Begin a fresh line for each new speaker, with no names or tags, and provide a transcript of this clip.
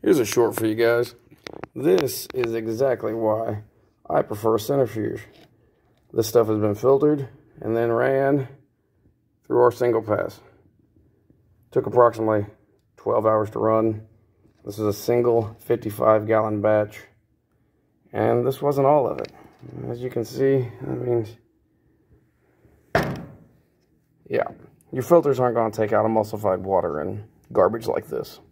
Here's a short for you guys. This is exactly why I prefer Centrifuge. This stuff has been filtered and then ran through our single pass. Took approximately 12 hours to run. This is a single 55-gallon batch. And this wasn't all of it. As you can see, I mean, yeah, your filters aren't going to take out emulsified water and garbage like this.